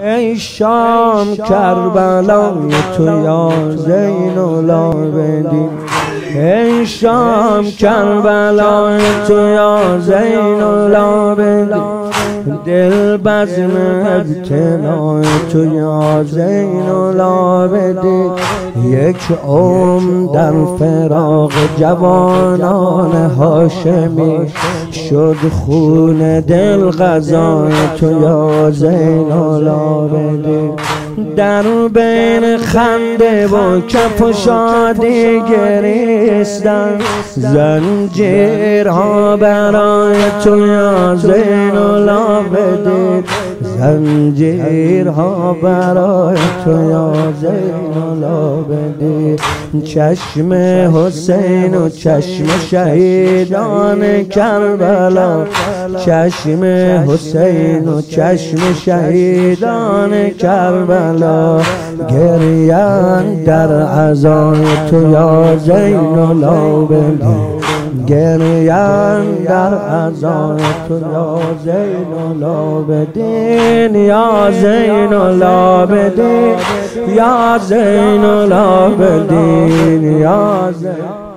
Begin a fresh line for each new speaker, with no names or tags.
ای شام کربلای تو یا زین العابدین، ای شام کربلای تو یا زین العابدین، دل بزم ابتلای تو یا زین العابدین. یک در فراق جوانان هاشمی شد خون دل غذای تو یا زین العابدین. در بین خنده و کف و شادی گریستن، زنجیرها برای تو یا زین العابدین، زنجیرها برای تو یا زین العابدین. چشم حسین و چشم شهیدان کربلا، چشم حسین و چشم شهیدان کربلا، گریان در عزای تو یا زین العابدین، گریان در عزای تو یا زین العابدین، یا زین العابدین، یا زین العابدین، یا زین